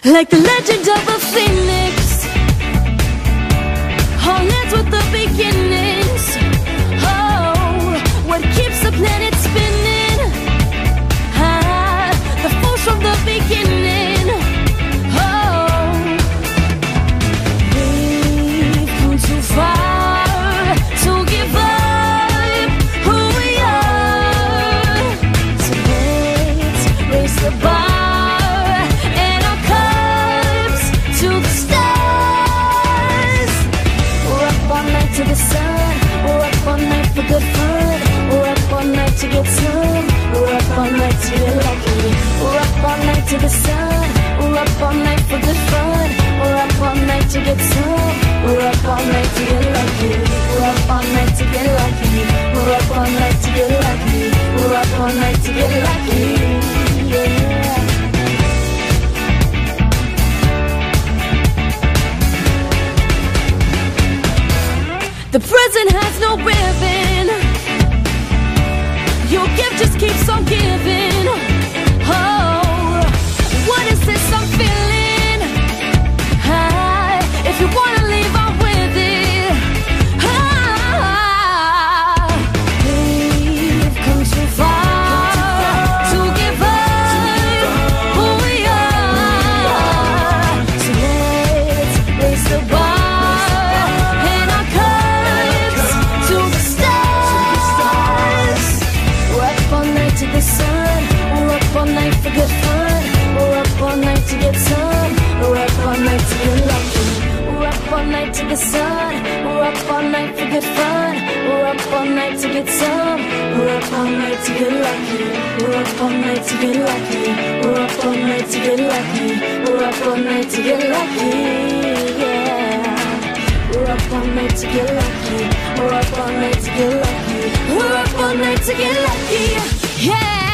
Like the legend of a phoenix, all ends with the beginnings. Oh, what keeps the planet spinning? The force from the beginning. Oh, we've come too far to give up who we are. So let's raise the bar. To the sun, we're up all night for good fun. We're up all night to get some. We're up all night to get lucky. We're up all night to the sun. We're up all night for good fun. We're up all night to get some. We're up all night to get lucky. We're up all night to get lucky. We're up all night to get lucky. We're up all night to get lucky. Yeah. The present has no ribbon. Your gift just keeps on giving. Oh, what is this I'm feeling? If you wanna leave, I'm with it. We've come too far to give up who we are. So let's raise the bar. To the sun, we're up all night for good fun. We're up all night to get some. We're up all night to get lucky. We're up all night to the sun. We're up all night for good fun. We're up all night to get some. We're up all night to get lucky. We're up all night to get lucky. We're up all night to get lucky. We're up all night to get lucky. Yeah. We're up all night to get lucky. We're up all night to get lucky. We're up all night to get lucky. Yeah.